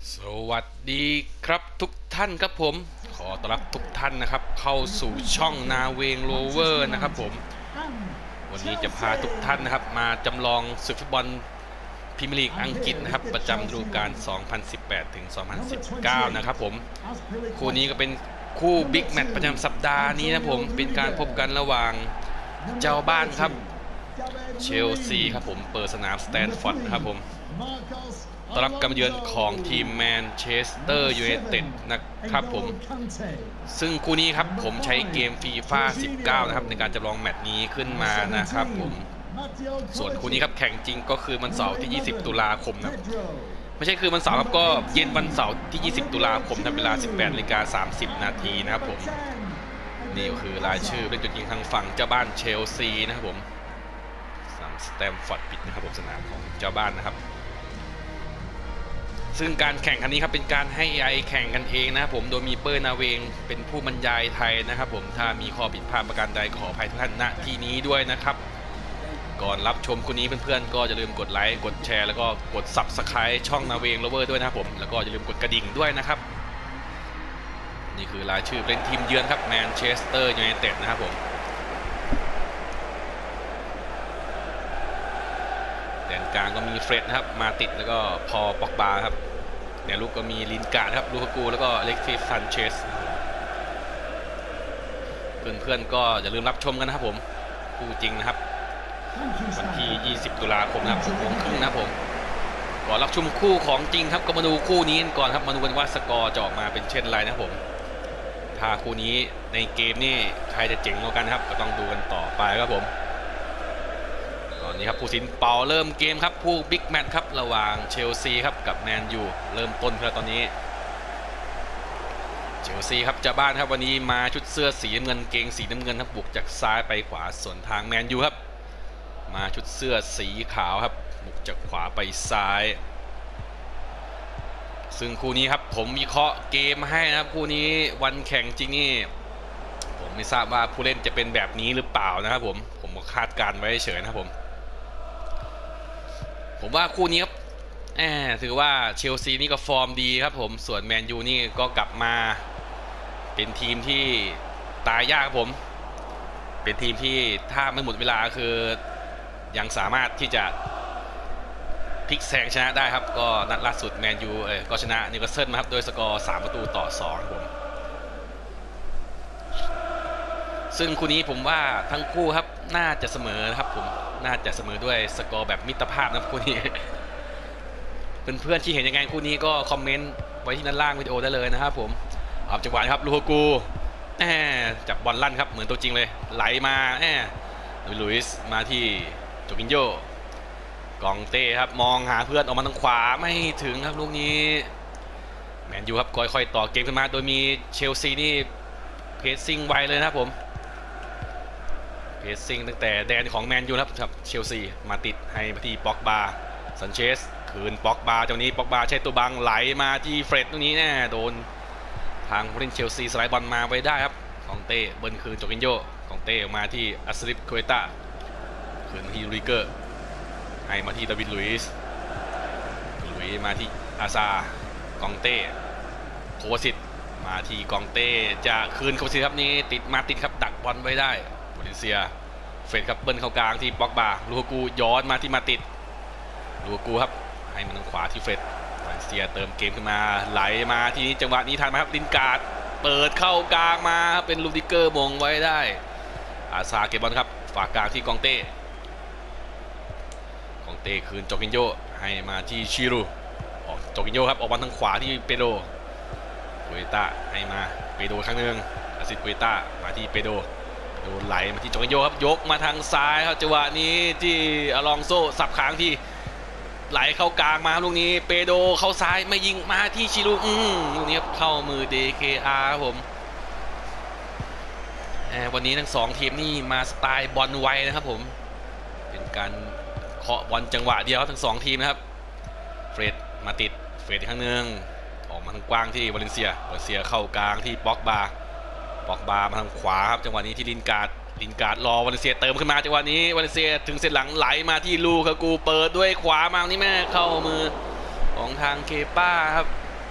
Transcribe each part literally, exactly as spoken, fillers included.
สวัสดีครับทุกท่านครับผมขอต้อนรับทุกท่านนะครับเข้าสู่ช่องนาเวงโรเวอร์นะครับผมวันนี้จะพาทุกท่านนะครับมาจำลองศึกฟุตบอลพรีเมียร์ลีกอังกฤษนะครับประจำฤดูกาล สองพันสิบแปด ถึง สองพันสิบเก้า นะครับผมคู่นี้ก็เป็นคู่บิ๊กแมตช์ประจำสัปดาห์นี้นะผมเป็นการพบกันระหว่างเจ้าบ้านครับเชลซีครับผมเปิดสนามสแตนฟอร์ดนะครับผมต้อนรับการเยือนของทีมแมนเชสเตอร์ยูไนเต็ดนะครับผมซึ่งคู่นี้ครับผมใช้เกมฟีฟ่าสิบเก้านะครับในการจำลองแมตช์นี้ขึ้นมานะครับผมส่วนคู่นี้ครับแข่งจริงก็คือวันเสาร์ที่ยี่สิบตุลาคมนะไม่ใช่คือวันเสาร์ครับก็เย็นวันเสาร์ที่ยี่สิบตุลาคมทำเวลา สิบแปดนาฬิกาสามสิบนาทีนะครับผมนี่ก็คือรายชื่อเล่นตัวจริงทางฝั่งเจ้าบ้านเชลซีนะครับผมสนามสแตมฟอร์ดบริดจ์นะครับผมสนามของเจ้าบ้านนะครับซึ่งการแข่งครั้งนี้ครับเป็นการให้ไอแข่งกันเองนะครับผมโดยมีเปอร์นาเวงเป็นผู้บรรยายไทยนะครับผมถ้ามีข้อผิดพลาดประการใดขออภัยทุกท่านณที่นี้ด้วยนะครับก่อนรับชมคนนี้เพื่อนๆก็อย่าลืมกดไลค์กดแชร์แล้วก็กด ซับสไครบ์ ช่องนาเวงโรเวอร์ด้วยนะครับผมแล้วก็อย่าลืมกดกระดิ่งด้วยนะครับนี่คือรายชื่อเป็นทีมเยือนครับแมนเชสเตอร์ยูไนเต็ดนะครับผมแดนกลางก็มีเฟร็ดนะครับมาติดแล้วก็พอป็อกบาครับแนวลุกก็มีลินการ์ดครับลูคากูแล้วก็เล็กซิสซันเชสเพื่อนๆก็อย่าลืมรับชมกันนะครับผมคู่จริงนะครับวันที่ยี่สิบตุลาคมนะครับหกโมงครึ่งนะครับผมก่อนรับชมคู่ของจริงครับก็มาดูคู่นี้ก่อนครับมาดูกันว่าสกอร์จะออกมาเป็นเช่นไรนะครับผมถ้าคู่นี้ในเกมนี่ใครจะเจ๋งกว่ากันครับก็ต้องดูกันต่อไปครับผมตอนนี้ครับผู้สินเป่าเริ่มเกมครับผู้บิ๊กแมตช์ครับระหว่างเชลซีครับกับแมนยูเริ่มต้นแล้วตอนนี้เชลซีครับเจ้าบ้านครับวันนี้มาชุดเสื้อสีน้ำเงินเกงสีน้ำเงินครับบุกจากซ้ายไปขวาส่วนทางแมนยูครับมาชุดเสื้อสีขาวครับบุกจากขวาไปซ้ายซึ่งคู่นี้ครับผมวิเคราะห์เกมให้นะครับคู่นี้วันแข่งจริงนี่ผมไม่ทราบว่าผู้เล่นจะเป็นแบบนี้หรือเปล่านะครับผมผมก็คาดการไว้เฉยนะครับผมผมว่าคู่นี้ครับแหมถือว่าเชลซีนี่ก็ฟอร์มดีครับผมส่วนแมนยูนี่ก็กลับมาเป็นทีมที่ตายยากครับผมเป็นทีมที่ถ้าไม่หมดเวลาคือยังสามารถที่จะพลิกแซงชนะได้ครับก็นัดล่าสุดแมนยูเออก็ชนะนิวคาสเซิลมาครับโดยสกอร์สามประตูต่อสองครับผมซึ่งคู่นี้ผมว่าทั้งคู่ครับน่าจะเสมอครับผมน่าจะเสมอด้วยสกอร์แบบมิตรภาพนะคู่นี้เพื่อนๆที่เห็นยังไงคู่นี้ก็คอมเมนต์ไว้ที่ด้านล่างวิดีโอได้เลยนะครับผมเอาจังหวะครับลูฮากูแหมจับบอลลั่นครับเหมือนตัวจริงเลยไหลมาแหมลุยส์มาที่โจกินโยกองเต้ครับมองหาเพื่อนออกมาทางขวาไม่ถึงครับลูกนี้แมนยูครับค่อยๆต่อเกมขึ้นมาโดยมีเชลซีนี่เพสซิ่งไวเลยนะครับผมเพสซิ่งตั้งแต่แดนของแมนยูครับเชลซีมาติดให้มาที่ป็อกบาซันเชสคืนป็อกบาเจ้านี้ป็อกบาใช้ตัวบังไหลมาที่เฟร็ดตรงนี้แน่โดนทางผู้เล่นเชลซีสไลด์บอลมาไว้ได้ครับกองเต้เบิ้ลคืนโจกินโยกองเต้ออกมาที่อัสริฟโคเอต้าคืนที่ริเกอร์ให้มาที่ดาวิดลุยส์ลุยส์มาที่อาซากองเต้โควาซิตมาที่กองเต้จะคืนโควาซิตครับนี่ติดมาติดครับดักบอลไว้ได้วาเลนเซียเฟรดครับเบิ้ลเข้ากลางที่ป็อกบาลูฮากูย้อนมาที่มาติดลูฮากูครับให้มันทางขวาที่เฟรดวาเลนเซียเติมเกมขึ้นมาไหลมาทีนี้จังหวะนี้ทันไหมครับลินการ์ดเปิดเข้ากลางมาเป็นลูดิเกอร์มงไว้ได้อาซาเก็บบอลครับฝากกลางที่กองเต้กองเต้คืนโจกินโยให้มาที่ชิรุออกโจกินโยครับออกบอลทางขวาที่เปโดโกเอต้าให้มาเปโดครั้งหนึ่งอาซิโกเอต้ามาที่เปโดโดนไหลมาที่โจกินโยครับยกมาทางซ้ายครับจังหวะนี้ที่อลองโซสับค้างที่ไหลเข้ากลางมาลูกนี้เปโดเข้าซ้ายไม่ยิงมาที่ชิรุอืมลูกนี้เข้ามือ ดี เค อาร์ ครับผมวันนี้ทั้งสองทีมนี่มาสไตล์บอลไวนะครับผมเป็นการเคาะบอลจังหวะเดียวทั้งสองทีมนะครับเฟรดมาติดเฟรดอีกครั้งหนึ่งออกมาทางกว้างที่วาเลนเซียวาเลนเซียเข้ากลางที่ป็อกบาป็อกบามาทางขวาครับจังหวะนี้ที่ลินการ์ดลินการ์ดรอวาเลนเซียเติมขึ้นมาจังหวะนี้วาเลนเซียถึงเส้นหลังไหลมาที่ลูคากูเปิดด้วยขวามานี่แม่เข้ามือของทางเคป้าครับ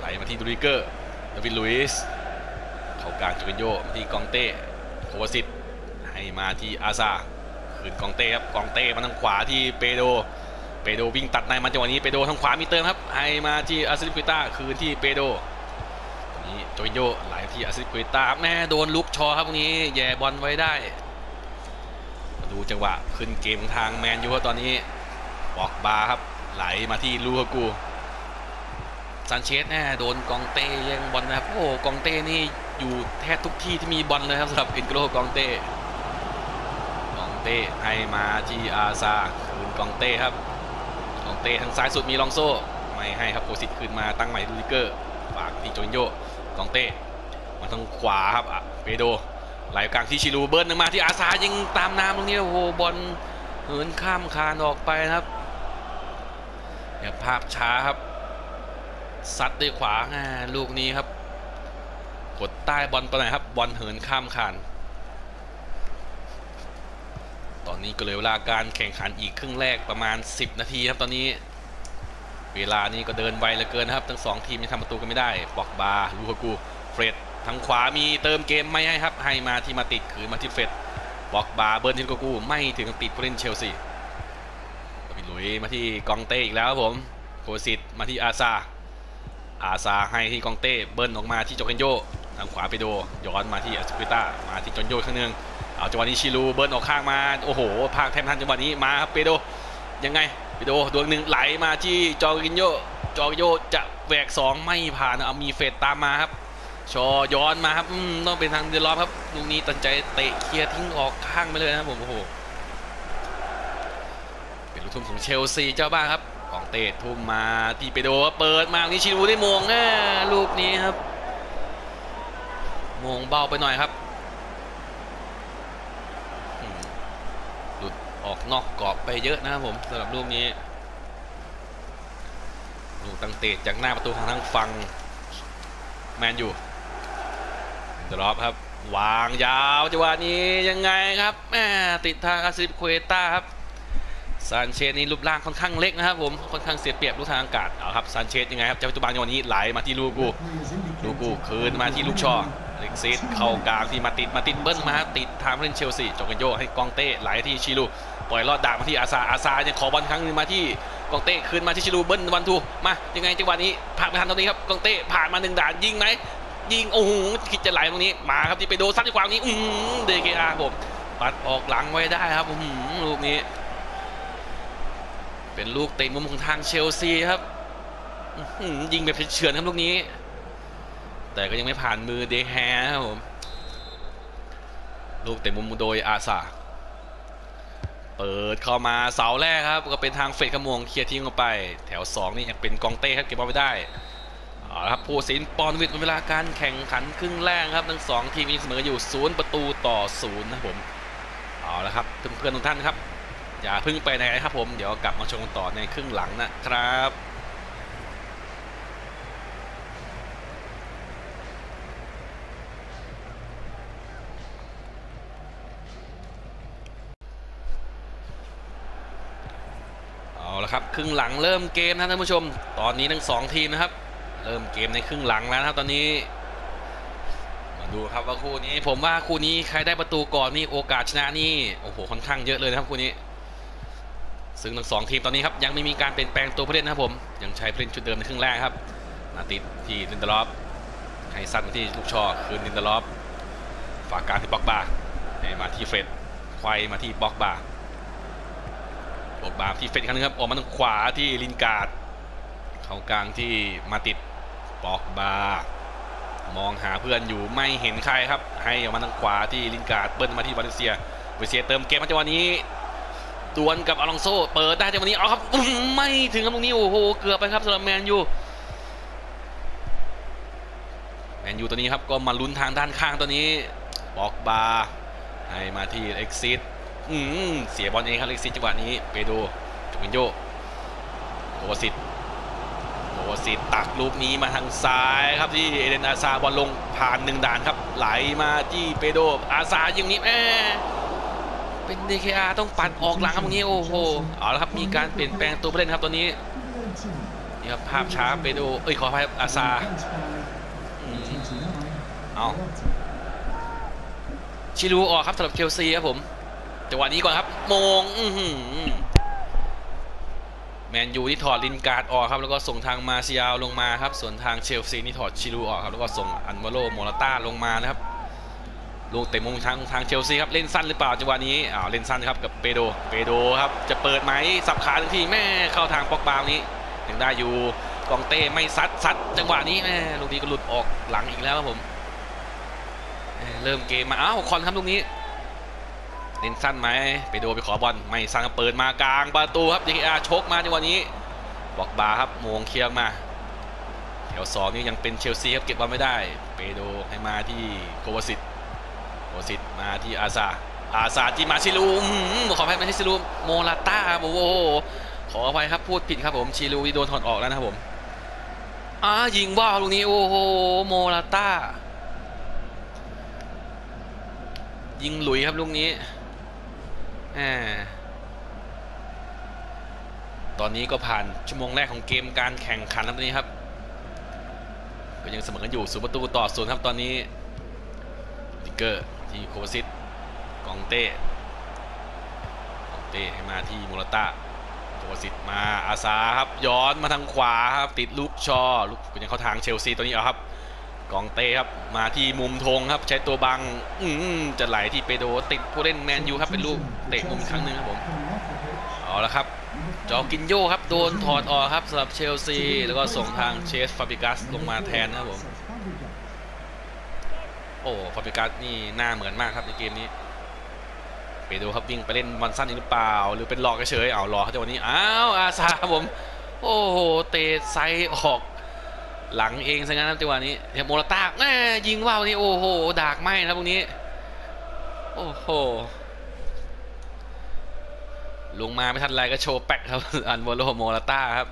ไหลมาที่ดูริเกอร์ดาวิดลุยส์เข้ากลางจูรินโญ่มาที่กองเต้โควาซิตให้มาที่อาซาคืนกองเต้ครับกองเต้มาทางขวาที่เปโดเปโดวิ่งตัดในมาจังหวะนี้เปโดทางขวามีเติมครับให้มาที่อาซิลิกุต้าคืนที่เปโดนี่จูรินโญ่ไหลที่อาซิลิกุต้าแม่โดนลุกชอครับตรงนี้แย่บอลไว้ได้มาดูจังหวะขึ้นเกมทางแมนยูตอนนี้บอกบาครับไหลมาที่ลูฮากูซานเชสแน่โดนกองเต้แย่งบอลนะครับโอ้กองเต้นี่อยู่แทบทุกที่ที่มีบอลเลยครับสำหรับเอ็นโกโลกองเต้กองเต้ให้มาที่อาซาคืนกองเต้ครับกองเต้ทางซ้ายสุดมีลองโซ่ไม่ให้ครับโคสิตคืนมาตั้งใหม่ดูริเกอร์ฝากที่โจนโยกองเต้มาทางขวาครับเปโดไหลกลางที่ชิลูเบิร์นมาที่อาซายิงตามน้ำตรงนี้โอ้โหบอลเหินข้ามคานออกไปนะครับเนี่ยภาพช้าครับซัดด้วยขวาลูกนี้ครับกดใต้บอลไปไหนครับบอลเหินข้ามคานตอนนี้ก็เหลือเวลาการแข่งขันอีกครึ่งแรกประมาณสิบนาทีครับตอนนี้เวลานี้ก็เดินไวเหลือเกินครับทั้งสองทีมยังทำประตูกันไม่ได้ปอกบาลูฮากูเฟรดทางขวามีเติมเกมไม่ให้ครับให้มาที่มาติดคืนมาที่เฟรดปอกบาเบิร์นที่ลูกากูไม่ถึงติดผู้เล่นเชลซีไปลุยมาที่กองเต้อีกแล้วครับผมโคสิตมาที่อาซาอาซาให้ที่กองเต้เบิร์นออกมาที่โจเกนโยทางขวาไปโดย้อนมาที่อาสปิต้ามาที่จอนโยข้างนึงเอาจังหวะนี้ชิลูเบิร์นออกข้างมาโอ้โหพากแทมทันจังหวะนี้มาครับเปโดยังไงเปโดดวงหนึ่งไหลมาที่จอร์กินโยจอร์กินโยจะแหวกสองไม่ผ่านเอามีเฟดตามมาครับชอย้อนมาครับต้องเป็นทางเดลอฟครับลูกนี้ตัดใจเตะเคลียร์ทิ้งออกข้างไปเลยนะครับผมโอ้โหเป็นลูกทุ่มของเชลซีเจ้าบ้านครับของเตะทุ่มมาที่เปโดเปิดมานี่ชิลูได้มงแน่ลูกนี้ครับมงเบาไปหน่อยครับหลุดออกนอกกรอบไปเยอะนะครับผมสำหรับลูกนี้ลูกตั้งเตะจากหน้าประตูทางทางฝั่งแมนยูดรอปครับวางยาวจังหวะนี้ยังไงครับแม่ติดทางอาซิลิกุต้าครับซานเชสนี่รูปร่างค่อนข้างเล็กนะครับผมค่อนข้างเสียเปรียบลูกทางอากาศเอาครับซานเชสยังไงครับจะปัจจุบันวันนี้ไหลมาที่ลูกูลูกูคืนมาที่ลูกชอเล็กซิสเข้ากลางที่มาติดมาติดเบิ้ลมาติดทางเล่นเชลซีจอกันโยให้กองเต้ไหลที่ชิลูปล่อยลอดดาบมาที่อาซาอาซายังขอบอลครั้งนึงมาที่กองเต้คืนมาที่ชิลูเบิ้ลวันทูมายังไงจังหวะนี้ผ่านไปทันตรงนี้ครับกองเต้ผ่านมาหนึ่งด่านยิงไหมยิงโอ้โหคิดจะไหลตรงนี้มาครับที่ไปโดนซัดที่ขวานี้อืมเดเกอาผมปัดออกหลังไว้ได้ครับอืมลูกนี้เป็นลูกเตะมุมของทางเชลซีครับยิงแบบเฉือนๆครับลูกนี้แต่ก็ยังไม่ผ่านมือเดแฮครับผมลูกเตะมุมโดยอาซาเปิดเข้ามาเสาแรกครับก็เป็นทางเฟดขมวงเคลียร์ทิ้งออกไปแถวสองนี่ยังเป็นกองเต้ครับเก็บบอลไม่ได้เอาละครับผู้สินปอนวิทย์เวลาการแข่งขันครึ่งแรกครับทั้งสองทีมมีเสมออยู่ศูนย์ประตูต่อศูนย์นะผมเอาละครับเพื่อนๆทุกท่านครับอย่าเพิ่งไปไหนนะครับผมเดี๋ยวกลับมาชมกันต่อในครึ่งหลังนะครับเอาละครับครึ่งหลังเริ่มเกมนะท่านผู้ชมตอนนี้ทั้งสองทีมนะครับเริ่มเกมในครึ่งหลังแล้วนะครับตอนนี้มาดูครับว่าคู่นี้ผมว่าคู่นี้ใครได้ประตูก่อนนี่โอกาสชนะนี่โอ้โหค่อนข้างเยอะเลยนะครับคู่นี้ซึ่งทั้งสองทีมตอนนี้ครับยังไม่มีการเปลี่ยนแปลงตัวผู้เล่นนะครับผมยังใช้ผู้เล่นชุดเดิมในครึ่งแรกครับมาติดที่ลินเดลอฟให้สั้นที่ลูกชอคืนลินเดลอฟฝากการที่บ็อกบาให้มาที่เฟรดควายมาที่บ็อกบาบ็อกบาที่เฟรดอีกครั้งนึงครับออกมาทางขวาที่ลินการ์ดเข้ากลางที่มาติดบ็อกบามองหาเพื่อนอยู่ไม่เห็นใครครับให้ออกมาทางขวาที่ลินการ์ดเบิ้ลมาที่วาเลนเซียเวเซียเติมเกมมาจังหวะนี้ดวลกับอลองโซเปิดได้จังหวะนี้เอาครับไม่ถึงครับตรงนี้โอ้โหเกือบไปครับสำหรับแมนยูแมนยูตัวนี้ครับก็มาลุ้นทางด้านข้างตัวนี้บอกบาให้มาที่เอ็กซิสอืมเสียบอลเองครับเอ็กซิสจังหวะนี้เปโดจูปินโยโอวาซิตโอวาซิตตักลูกนี้มาทางซ้ายครับที่เอเดนอาซาบอลลงผ่านหนึ่งด่านครับไหลมาที่เปโดอาซาอย่างนี้แม่เป็น ดี เค อาร์ ต้องปัดออกหลังครับตรงนี้โอ้โหเอาละครับมีการเปลี่ยนแปลงตัวผู้เล่นครับตอนนี้นี่ครับภาพช้าไปดูเอ้ยขออภัยครับอาซาอืมเอาชิลูออกครับสำหรับเชลซีครับผมจังหวะนี้ก่อนครับมงอื้อหือแมนยูที่ถอดลินการ์ดออกครับแล้วก็ส่งทางมาเซียลลงมาครับส่วนทางเชลซีนี่ถอดชิลูออกครับแล้วก็ส่งอันวาโรโมราต้าลงมานะครับลูกเตะมุมทางทางเชลซีครับเล่นสั้นหรือเปล่าจังหวะนี้อ้าวเล่นสั้นครับกับเปโดเปโดครับจะเปิดไหมสับขาทันทีแม่เข้าทางป็อกบานี้ยังได้อยู่กองเต้ไม่ซัดซัดจังหวะนี้แม่ลูกนี้ก็หลุดออกหลังอีกแล้วครับผมเริ่มเกมมาอ้าวคอนครับลูกนี้เล่นสั้นไหมไปโดไปขอบอลไม่สั้นเปิดมากลางประตูครับดีอาร์ชกมาจังหวะนี้บ็อกบาครับมงเคียงมาแถวสองนี่ยังเป็นเชลซีครับเก็บบอลไม่ได้เปโดให้มาที่โควาซิตโควาซิตมาที่อาซาอาซาจิมาชิลูขออภัยไม่ใช่ชิลูโมลาต้าโอ้โหขออภัยครับพูดผิดครับผมชิลูที่โดนถอดออกแล้วนะครับผมอ่ายิงว่าวลูกนี้โอ้โหโมลาต้ายิงหลุยครับลูกนี้ตอนนี้ก็ผ่านชั่วโมงแรกของเกมการแข่งขันแล้วนี้ครับก็ยังเสมอกันอยู่ศูนย์ประตูต่อศูนย์ครับตอนนี้ดิเกอร์ที่โคซิตกองเต้กองเต้ให้มาที่มูราต้าโคซิตมาอาซาครับย้อนมาทางขวาครับติดลูกชอลูกเป็นยังเข้าทางเชลซีตอนนี้เอาครับกองเต้ครับมาที่มุมธงครับใช้ตัวบังจะไหลที่เปโดติดผู้เล่นแมนยูครับเป็นลูกเตะมุมอีกครั้งหนึ่งครับผมเอาละครับจอกินโยครับโดนถอดออกครับสำหรับเชลซีแล้วก็ส่งทางเชสฟาบิกัสลงมาแทนนะครับผมโอ้ฟาบิกัสนี่หน้าเหมือนมากครับในเกมนี้เปโดครับวิ่งไปเล่นบอลสั้นหรือเปล่าหรือเป็นหลอกเฉยเอาหลอกเขาจังหวะนี้อ้าวอาซาครับผมโอ้โหเตะไซออกหลังเองซะงั้นครับจังหวะนี้เฮโมราต้าแม่ยิงว่าวนี่โอ้โหดากไหมนะพวกนี้โอ้โหลงมาไม่ทันไรก็โชว์แป๊กครับอันวาโรโมราต้าครับ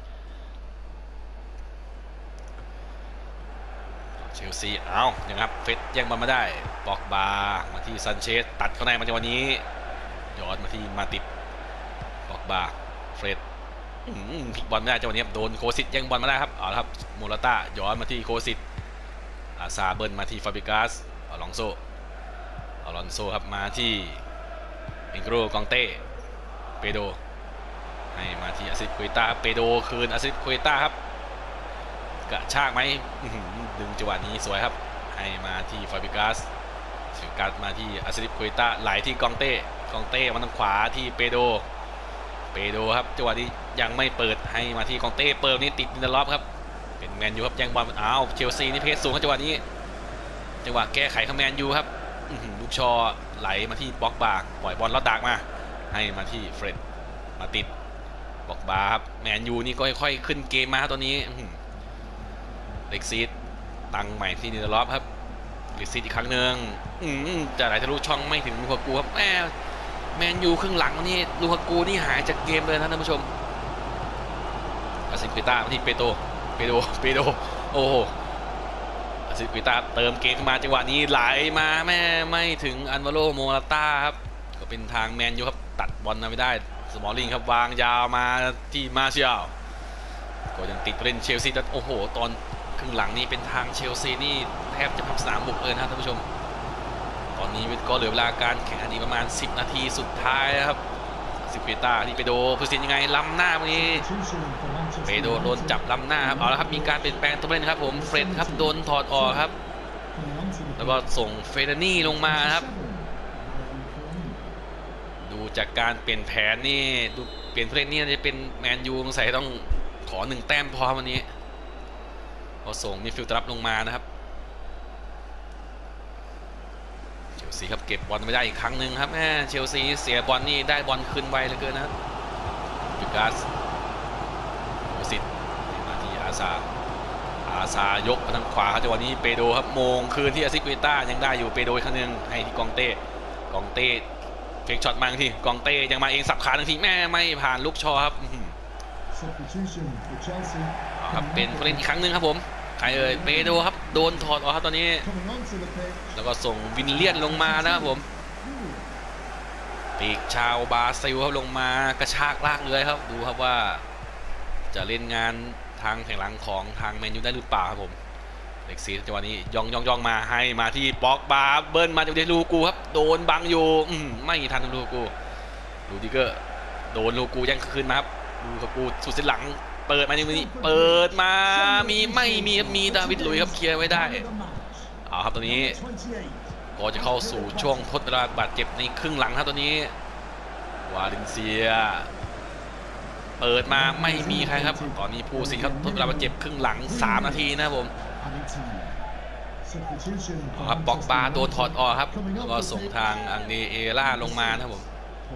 เชลซีเอาอย่างครับเฟดแย่งบอลมาได้ป็อกบามาที่ซันเชสตัดเข้าในมาจังหวะนี้ย้อนมาที่มาติดป็อกบาเฟรดพลิกบอลไม่ได้จังหวะนี้โดนโคซิตแย่งบอลมาได้ครับเอาละครับโมราต้าย้อนมาที่โคซิตอาซาเบิร์นมาที่ฟาบิกัสอลองโซอลอนโซครับมาที่อิงโกรกองเต้เปโดให้มาที่อาซิคุยต้าเปโดคืนอาซิคุยต้าครับกระชากไหมดึงจังหวะนี้สวยครับให้มาที่ฟาบิกัสฟาบิกัสมาที่อาซิคุยต้าไหลที่กองเต้กองเต้มาทางขวาที่เปโดเปโดครับจังหวะนี้ยังไม่เปิดให้มาที่กองเต้เปิดนี้ติดนินเดอร์ล็อปครับเป็นแมนยูครับยังบอลอ้าวเชลซีนี่เพสสูงครับจังหวะนี้จังหวะแก้ไขของแมนยูครับลูกชอไหลมาที่บ็อกบาปล่อยบอลลอดดักมาให้มาที่เฟรดมาติดบ็อกบาครับแมนยูนี่ก็ค่อยๆขึ้นเกมมาตัวนี้เล็กซีดตั้งใหม่ที่นินเดอร์ล็อปครับเล็กซีดอีกครั้งหนึ่งจะไหลทะลุช่องไม่ถึงลูกกูครับแม่แมนยูครึ่งหลังนี่ลูกกูนี่หายจากเกมเลยนะท่านผู้ชมอาซิปิต้าที่เปโตเปโดเปโดโอ้โหอาซิปิต้าเติมเกมมาจังหวะนี้ไหลมาแม่ไม่ถึงอันวาโรโมราต้าครับก็เป็นทางแมนยูครับตัดบอลไม่ได้สมอลลิงครับวางยาวมาที่มาเชียลก็ยังติดเล่นเชลซีแต่โอ้โหตอนครึ่งหลังนี้เป็นทางเชลซีนี่แทบจะพับสนามบุกเลยนะท่านผู้ชมตอนนี้ก็เหลือเวลาการแข่งขันอีกประมาณสิบนาทีสุดท้ายนะครับซิเปต้าที่เปโดผู้สินยังไงล้ำหน้าวันนี้เปโดโดนจับล้ำหน้าครับเอาละครับมีการเปลี่ยนแปลงตัวเล่นครับผมเฟรดครับโดนถอดออกครับแล้วก็ส่งเฟเดนี่ลงมาครับดูจากการเปลี่ยนแผนนี่ดูเปลี่ยนผู้เล่นนี่จะเป็นแมนยูสงสัยต้องขอหนึ่งแต้มพอวันนี้พอส่งมิดฟิลด์รับลงมานะครับเชลซีครับเก็บบอลไม่ได้อีกครั้งหนึ่งครับแม่เชลซีเสียบอลนี่ได้บอลคืนไวเหลือเกินนะครับยูกาสโอซิตมาที่อาซาอาซายกมาทางขวาครับจังหวะนี้เปโดครับโมงคืนที่อาซิกุยต้ายังได้อยู่เปโดอีกครั้งหนึ่งให้ที่กองเต้กองเต้เฟกช็อตมาทีกองเต้ยังมาเองสับขาทันทีแม่ไม่ผ่านลูกชอครับครับเป็นผู้เล่นอีกครั้งหนึ่งครับผมใครเอ่ยเปโดครับโดนถอดออกครับตอนนี้แล้วก็ส่งวินเลียนลงมานะครับผมปีกชาวบราซิลครับลงมากระชากลากเลื้อยครับดูครับว่าจะเล่นงานทางแข่งหลังของทางแมนยูได้หรือเปล่าครับผมเล็กซีจังหวะนี้ย่องย่องย่องมาให้มาที่ป็อกบาเบิ้ลมาจากเดลูกูครับโดนบังอยู่ไม่ทันลูกูลูดิเกอร์โดนลูกูยังคืนมาครับลูกูสุดเส้นหลังเปิดมาในมือนี้เปิดมามีไม่มีมีดาวิดลุยครับเคลียร์ไว้ได้เอาครับตอนนี้ก็จะเข้าสู่ช่วงทดเวลาบาดเจ็บในครึ่งหลังครับตอนนี้วาเลนเซียเปิดมาไม่มีใครครับตอนนี้ผู้สินครับทดเวลาบาดเจ็บครึ่งหลังสามนาทีนะครับผมครับบ็อกบาโดนถอดออกครับแล้วก็ส่งทางอังเดเอล่าลงมานะครับผม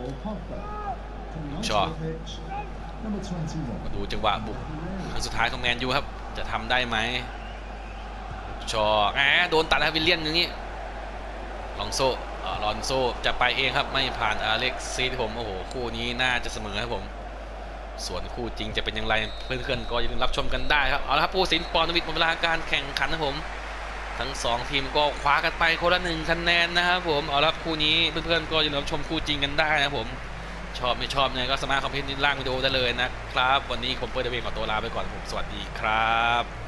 ชอมาดูจังหวะบุกครั้งสุดท้ายของแมนยูครับจะทำได้ไหมชอแหมโดนตัดแล้ววิลเลียนอย่างนี้ลองโซ่ลอนโซ่จะไปเองครับไม่ผ่านอเล็กซีที่ผมโอ้โหคู่นี้น่าจะเสมอครับผมส่วนคู่จริงจะเป็นอย่างไรเพื่อนๆก็อย่าลืมรับชมกันได้ครับเอาละครับผู้สินปอนวิทย์หมดเวลาการแข่งขันนะผมทั้งสองทีมก็คว้ากันไปคนละหนึ่งคะแนนนะครับผมเอาละคู่นี้เพื่อนๆก็อย่าลืมรับชมคู่จริงกันได้นะผมชอบไม่ชอบเนี่ยก็สามารถคอมเมนต์ในล่างวิดีโอได้เลยนะครับวันนี้ผมเปิดเดวิดขอตัวลาไปก่อนผมสวัสดีครับ